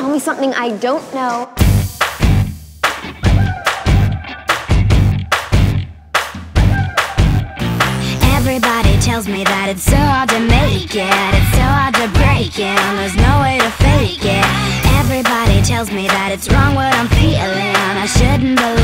Tell me something I don't know. Everybody tells me that it's so hard to make it, it's so hard to break it, and there's no way to fake it. Everybody tells me that it's wrong what I'm feeling, I shouldn't believe